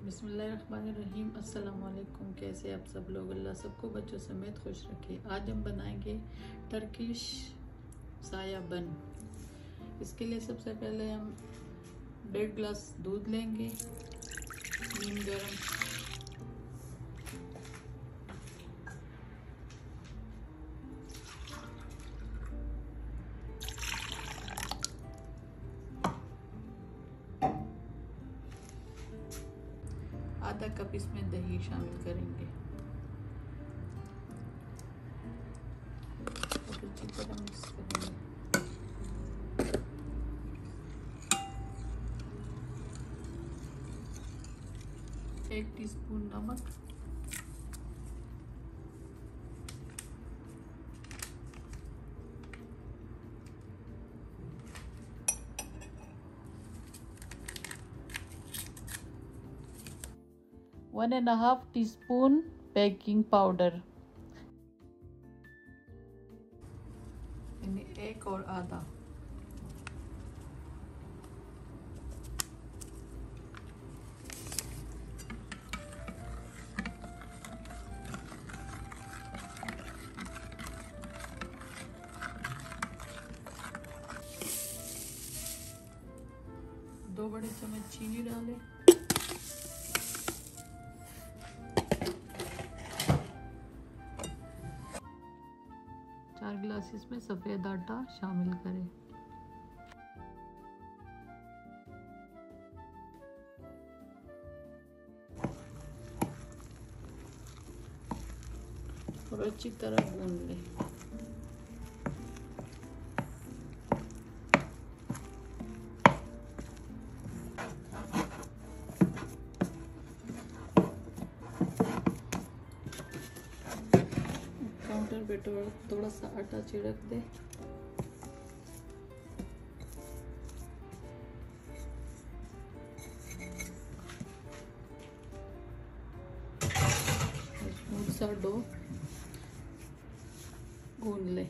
बिस्मिल्लाहिर्रहमानिर्रहीम। अस्सलाम वालेकुम। कैसे आप सब लोग? अल्लाह सबको बच्चों समेत खुश रखे। आज हम बनाएंगे टर्किश साया बन। इसके लिए सबसे पहले हम 1.5 गिलास दूध लेंगे, नीम गर्म, आधा कप इसमें दही शामिल करेंगे और अच्छी तरह मिक्स करेंगे। एक टीस्पून नमक, one and half teaspoon baking powder, एक और आधा, दो बड़े चम्मच चीनी डालें, चार गिलास इसमें सफ़ेद आटा शामिल करें। और अच्छी तरह गूंद लें। काउंटर पे थोड़ा सा आटा छिड़क दें। स्मूथ सा डो गूंद लें।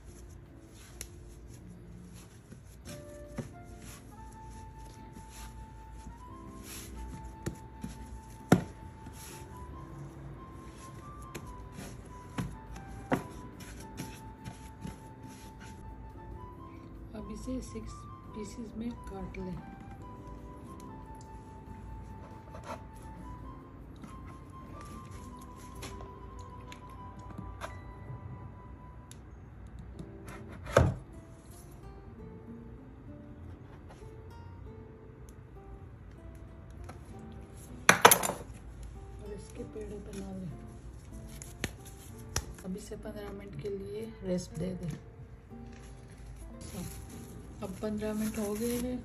अब इसे 6 पीसेस में काट लें। और इसके पेड़े बना लें। अब इसे 15 मिनट के लिए रेस्ट दे दें। अब 15 मिनट हो गए हैं।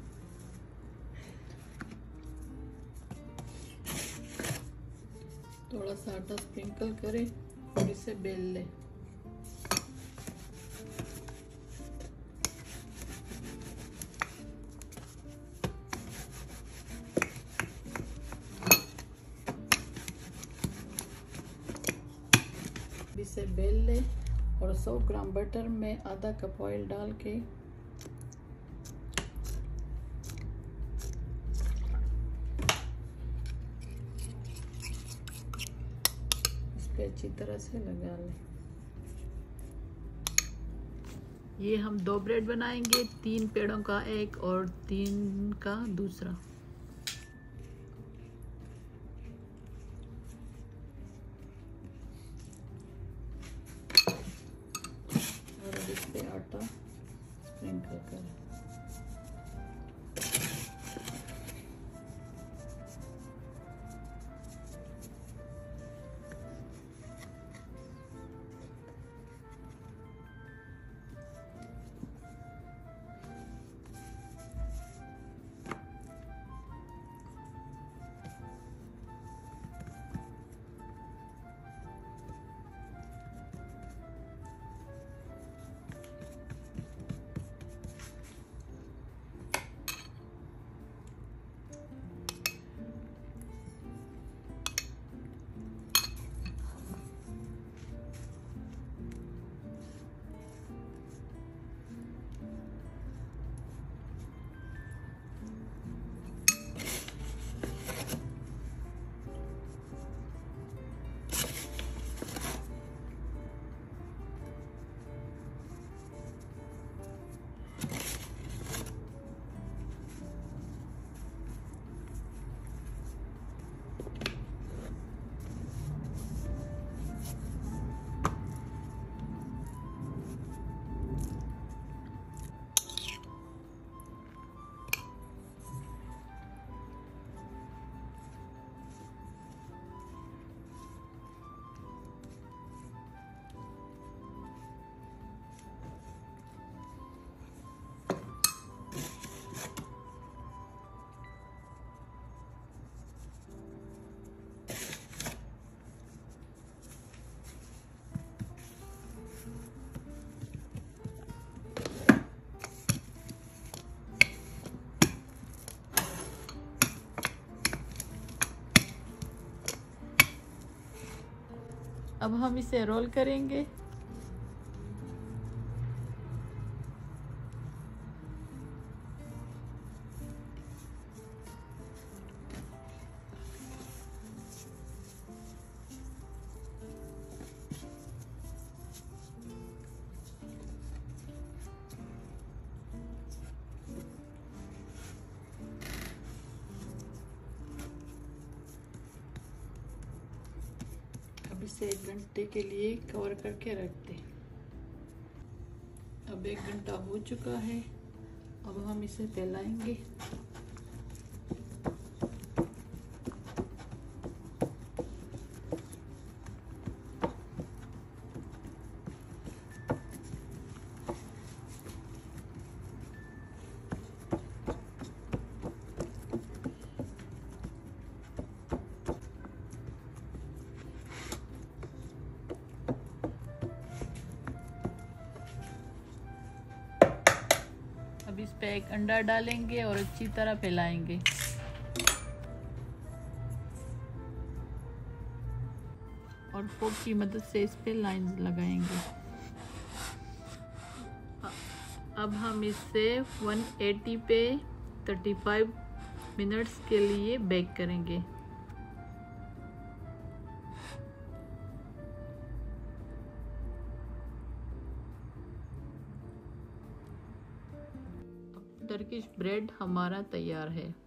थोड़ा सा आटा स्प्रिंकल करें और इसे बेल लें। इसे बेल लें और 100 ग्राम बटर में आधा कप ऑयल डाल के अच्छी तरह से लगा लें। ये हम 2 ब्रेड बनाएंगे, 3 पेड़ों का एक और 3 का दूसरा। और अब इस पे आटा स्प्रिंकल करें। अब हम इसे रोल करेंगे। अब इसे 1 घंटे के लिए कवर करके रख दें। अब 1 घंटा हो चुका है। अब हम इसे फैलाएंगे। अब इस पे एक अंडा डालेंगे और अच्छी तरह फैलाएंगे। और फोक की मदद से इस पे लाइन लगाएंगे। अब हम इसे 180 पे 35 मिनट्स के लिए बेक करेंगे। टर्किश ब्रेड हमारा तैयार है।